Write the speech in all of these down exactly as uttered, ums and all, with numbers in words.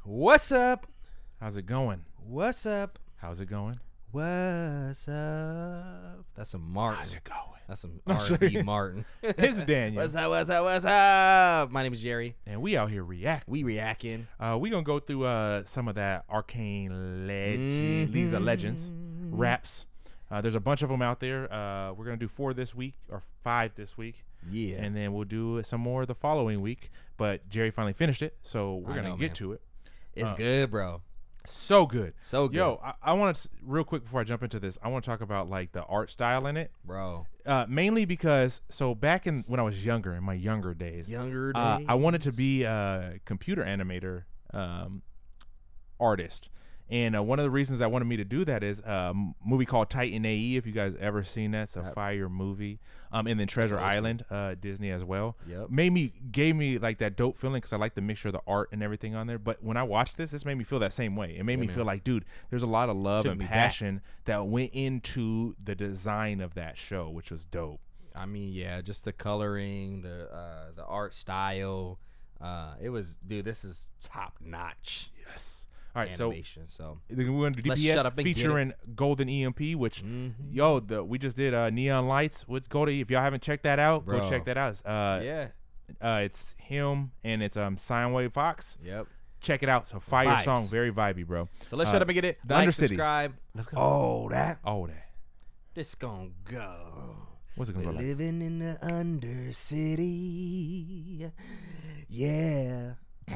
What's up? How's it going? What's up? How's it going? What's up? That's some Martin. How's it going? That's some No, R and B Martin. It's Daniel. What's up? What's up? What's up? My name is Jerry. And we out here react. We reacting. Uh, we gonna go through uh some of that arcane legend, Mm-hmm. these are legends, raps. Uh, there's a bunch of them out there. Uh, we're gonna do four this week or five this week, Yeah. and then we'll do some more the following week. But Jerry finally finished it, so we're I gonna know, get man. to it. It's uh, good, bro. So good. So good. Yo, I, I want to real quick before I jump into this. I want to talk about like the art style in it. Bro. Uh, mainly because so back in when I was younger, in my younger days, Younger days. uh, I wanted to be a computer animator um, artist. And uh, one of the reasons that wanted me to do that is a movie called Titan A E. If you guys ever seen that, it's a Yep. fire movie. Um, and then Treasure awesome. Island, uh, Disney as well. Yep. Made me gave me like that dope feeling because I like the mixture of the art and everything on there. But when I watched this, this made me feel that same way. It made Yeah, me man. feel like, dude, there's a lot of love Took and me back. passion that went into the design of that show, which was dope. I mean, yeah, just the coloring, the uh, the art style. Uh, it was, dude. This is top notch Yes. All right, so animation. So, we're going to do Let's D P S shut up and get it. featuring Golden E M P, which Mhm. yo, the we just did uh, Neon Lights with Goldie. If y'all haven't checked that out, Bro. go check that out. It's, uh, yeah. uh, it's him and it's um Soundwave Fox. Yep. Check it out. It's a fire Vibes. song, very vibey, bro. So let's Uh, shut up and get it. the Like, Undercity. subscribe. Let's go. Oh, that. Oh, that. This gonna go. What's it gonna We're go like? living in the Undercity. Yeah.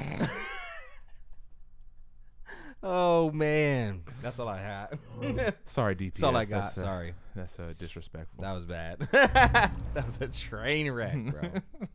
Oh man, that's all I had. Sorry, D P S. That's all I got. That's, uh, Sorry, That's uh, disrespectful. that was bad. That was a train wreck, bro.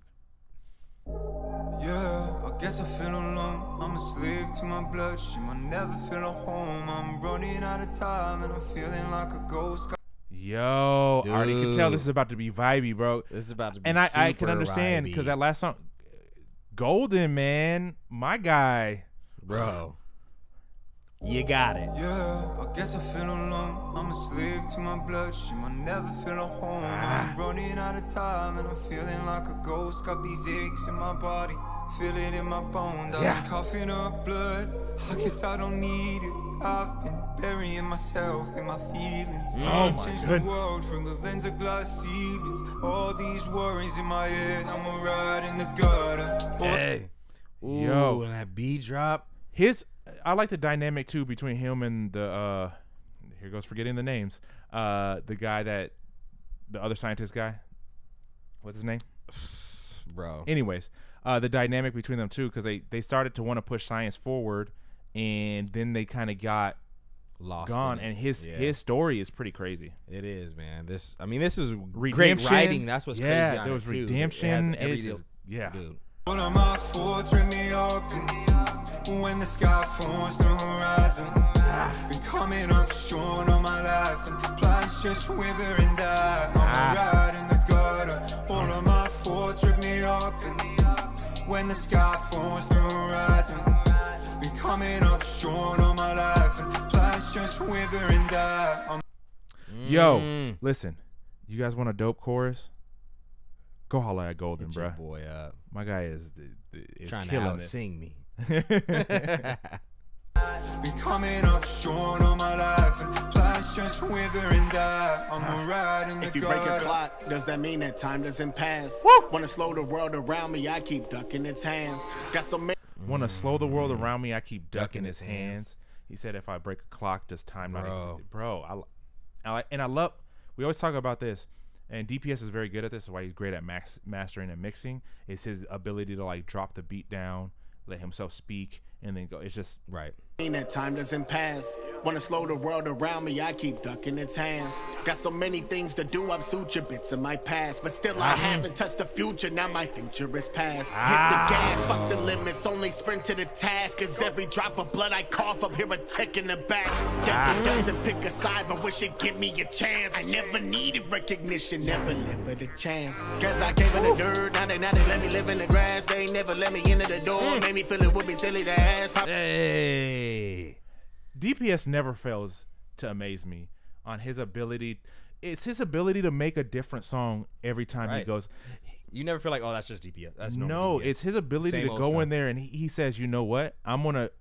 Yeah, I guess I feel alone. I'm a slave to my bloodstream. I never feel at home. I'm running out of time and I'm feeling like a ghost. Yo, I already can tell Dude. this is about to be vibey, bro. This is about to be. And I, I can super understand vibey. because that last song, Golden, man, my guy. bro, you got it. Yeah, I guess I feel alone. I'm a slave to my bloodstream. I never feel at home. I'm running out of time and I'm feeling like a ghost. Got these aches in my body, feel it in my bones. I've Yeah. been coughing up blood. I guess I don't need it. I've been burying myself in my feelings. Oh Can't my change goodness. the world from the lens of glass ceilings. All these worries in my head. I'm a ride in the gutter. Oh, Hey, Ooh, Yo. and that B drop. His, I like the dynamic too between him and the. uh Here goes forgetting the names. Uh, the guy that, the other scientist guy. What's his name? Bro, Anyways, uh, the dynamic between them too, because they they started to want to push science forward, and then they kind of got lost. gone. in it. And his Yeah. his story is pretty crazy. It is, man. This, I mean, this is great Redemption. writing. That's what's yeah, crazy. on there it, was too. It has redemption. every It's deal- just- yeah. dude. What am I for? Trip me up and when the sky forms the horizon. Been coming up short on my life and plans just wither and die. I'm a ride in the gutter. What am I for? Trip me up and when the sky forms the horizon. Been coming up short on my life and plans just wither and die. I'm Yo, Mm. listen, you guys want a dope chorus? Go holler at Golden, Hit your bruh. boy up. My guy is the, the, is Trying to killing out it. sing me. been coming up short on my life and plans just wither and die. I'm a ride in the If you break a gutter. clock, does that mean that time doesn't pass? Wanna slow the world around me, I keep ducking its hands. Got so many Want to slow the world Mm. around me? I keep ducking, Ducking his his hands. hands. He said, "If I break a clock, does time not Bro. exist?" Bro, I, li- I like, and I love. We always talk about this, and D P S is very good at this. Is why he's great at max, mastering and mixing. Is his ability to like drop the beat down, let himself speak, and then go. It's just Right. that time doesn't pass. Wanna slow the world around me, I keep ducking its hands. Got so many things to do, I've sutured bits of my past. But still I haven't touched the future, now my future is past. Hit the gas, fuck the limits, only sprint to the task. Cause every drop of blood I cough up, hear a tick in the back. Devil doesn't pick a side, but wish it give me a chance. I never needed recognition, never live with a chance. Cause I came in the dirt, now they, now they let me live in the grass. They ain't never let me into the door, made me feel it would be silly to ask. Hey. D P S never fails to amaze me on his ability. It's his ability to make a different song every time he Right. goes. You never feel like, oh, that's just D P S. That's no, normal D P S. it's his ability Same to old go stuff. in there and he, he says, you know what? I'm gonna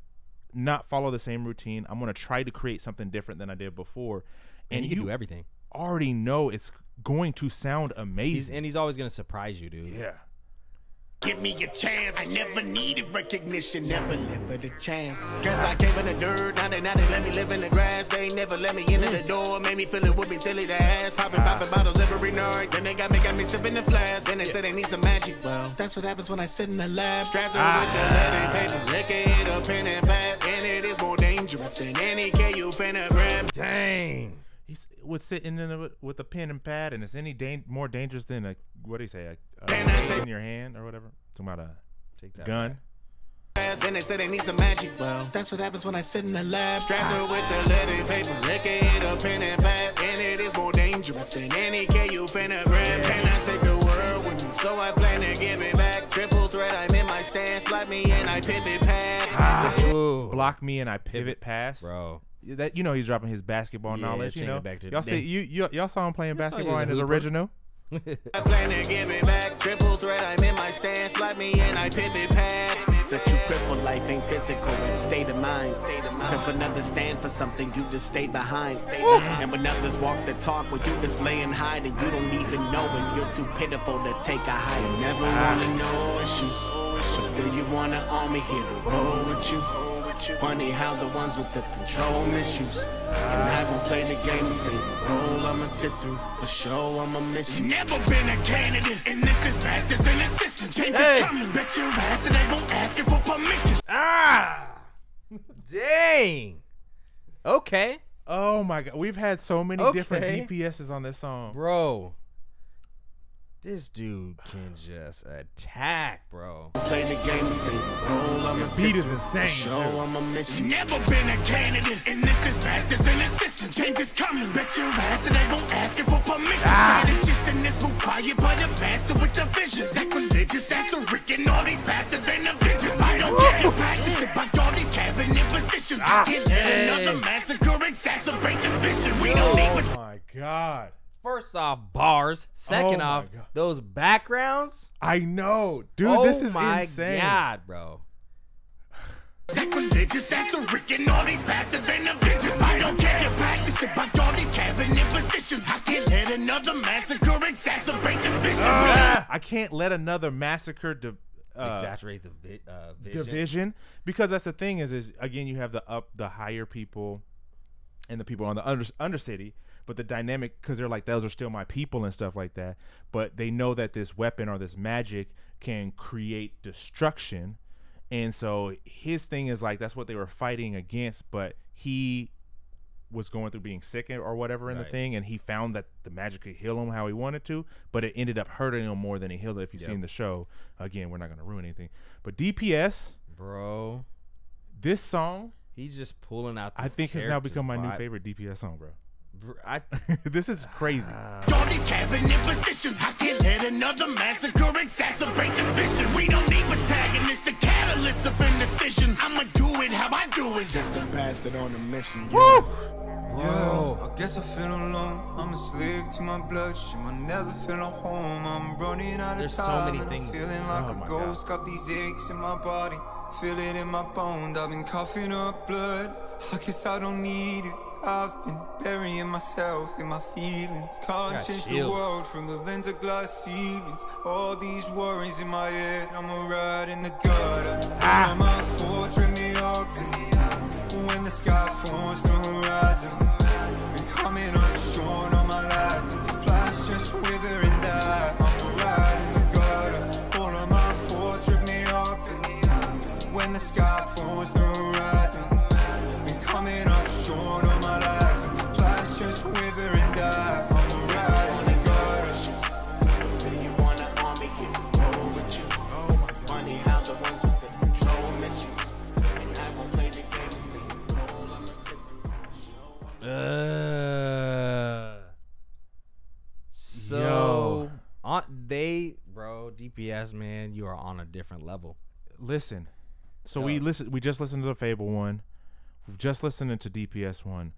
not follow the same routine. I'm gonna try to create something different than I did before. And, and you can do everything. Already know it's going to sound amazing. He's, and he's always gonna surprise you, dude. Yeah. Give me a chance. I never needed recognition, never live it a chance. Cause I came in the dirt, now they, now they let me live in the grass. They ain't never let me into the door, made me feel it would be silly to ask. Popping, popping bottles every night. Then they got me, got me sipping the flask. Then they said they need some magic. Well, that's what happens when I sit in the lab. Strapped up with the letter paper, lick it up, pen and pad. And it is more dangerous than any K you finna grab. Dang. He's was sitting in the, with a pen and pad, and it's any da- more dangerous than a what do you say, a, a in your hand or whatever. Talking about a Take that gun. back. Then they said they need some magic. Well, that's what happens when I sit in the lab. Strapped up with the letter paper, lick it up, pen and pad. And it is more dangerous than any K you finna grab. Can I take the world with me? So I plan to give it back. Triple threat, I'm in my stance. Block me and I pivot past. Ah. Ooh. Block me and I pivot pass. Bro. That you know he's dropping his basketball Yeah, knowledge. You taking know, it back to y'all the see day. you, you y'all saw him playing I saw he basketball was in a his hooper. original. I plan to give it back. Triple threat, I'm in my stance. Block me and I pivot past. The true cripple life ain't physical, it's state of mind. Cause when others stand for something, you just stay behind. And when others walk the talk, well, you just lay and hide, and you don't even know it. You're too pitiful to take a high. You never wanna know issues, but still you wanna arm me here to roll with you. Funny how the ones with the control misuse. And I won't play the game the same role. I'ma sit through the show, I'ma miss you. Never been a candidate, and this is masters and assistant. Changes Hey. coming, bet your ass that I won't ask you for permission. Ah. Dang. Okay. Oh my god, we've had so many Okay. different D P S's on this song. Bro. This dude can just attack, bro. Play the game the same role. I'ma The sit beat is through the insane, show, too. I'ma miss you. Never been a candidate, and this is masters and assistant. Changes coming, bet your ass that I won't ask you for permission. Ah. Strategists in this move quiet, but a master with the vision. Sacrilegious as the Rick and all these passive interventions. I don't care you practice it, but all these cabinet positions. I can't let Hey. another massacre exacerbate the vision. We don't need Oh my god, First off, bars. Second Oh my off, God. those backgrounds. I know, dude. oh this is my insane. God, bro. Sacrilegious as the Rick and all these passive interventions. I don't care you practice it, but all these cabinet positions. I can't let another massacre exacerbate the vision. Ah, I can't let another massacre di- uh, Exaggerate the vi- uh, vision. division, because that's the thing is is again you have the up the higher people and the people on the under undercity, but the dynamic, because they're like, those are still my people and stuff like that, but they know that this weapon or this magic can create destruction. And so his thing is like, that's what they were fighting against, but he was going through being sick or whatever in Right. the thing, and he found that the magic could heal him how he wanted to, but it ended up hurting him more than it healed. If you've Yep. seen the show, again, we're not going to ruin anything, but D P S, Bro. this song, He's just pulling out I this think has now character's become my new vibe. favorite D P S song, bro. Bro, I, This is crazy. All these cabinet positions. I can't let another massacre exacerbate the vision. We don't need protagonists, the catalyst of indecision. I'ma do it how I do it. Just a bastard on a mission. Woo! Yeah, I guess I feel alone. I'm a slave to my bloodstream. I never feel at home. I'm running out of There's so time. many and I'm things. feeling like Oh a my ghost. Got these aches in my body. Feel it in my bones. I've been coughing up blood. I guess I don't need it. I've been burying myself in my feelings. Can't Got change the chills. world from the lens of glass ceilings. All these worries in my head. I'm a ride in the gutter. Ah. My thoughts rip me up. And when the sky forms the horizon, been coming up short on my life. Plants just wither and die. I'm a ride in the gutter. All of my thoughts rip me up. And when the sky forms the horizon, been coming up short on my life. Plants just wither and die. I'm a ride in the gutter. Say you wanna arm me, get the roll with you. Funny how the ones with the control miss you. And I won't play the game the same role. I'ma sit through the show. Uh, so Yo. on they, bro, D P S, man, you are on a different level. Listen, so we Yo. listen. We just listened to the Fable one. We've just listened to D P S one.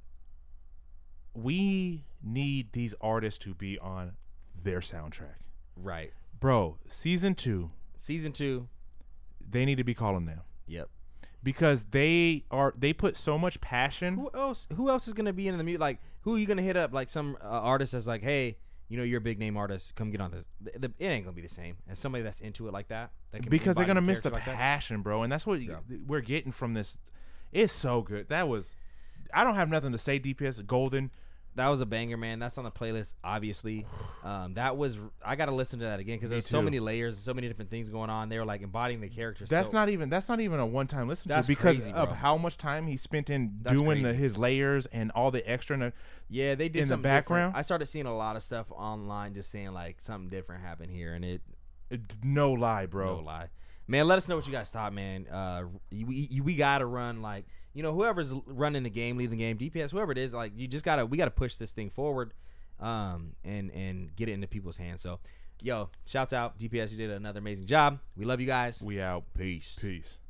We need these artists to be on their soundtrack, Right. bro. Season two, Season two. they need to be calling now. Yep. because they are they put so much passion. Who else? Who else is gonna be in the music? Like, who are you gonna hit up? Like some uh, artist that's like, hey, you know, you're a big name artist. Come get on this. The, the, it ain't gonna be the same as somebody that's into it like that. that can Because they're embody gonna miss the character like that. passion, bro, and that's what Yeah. we're getting from this. It's so good. That was. I don't have nothing to say. D P S Golden. That was a banger, man. That's on the playlist, obviously. Um, that was I gotta listen to that again because Me there's so too. many layers, so many different things going on. They were like embodying the characters. That's so, not even that's not even a one time listen to That's because crazy, of bro. how much time he spent in That's doing the, crazy. his layers and all the extra. And the, Yeah, they did in the something different. background? I started seeing a lot of stuff online, just saying like something different happened here, and it it- no lie, bro. no lie, man. Let us know what you guys thought, man. Uh, we we, we gotta run like you know whoever's running the game, leading the game, D P S, whoever it is, like you just gotta we gotta push this thing forward, um, and and get it into people's hands. So, yo, shouts out D P S, you did another amazing job. We love you guys. We out. Peace. Peace.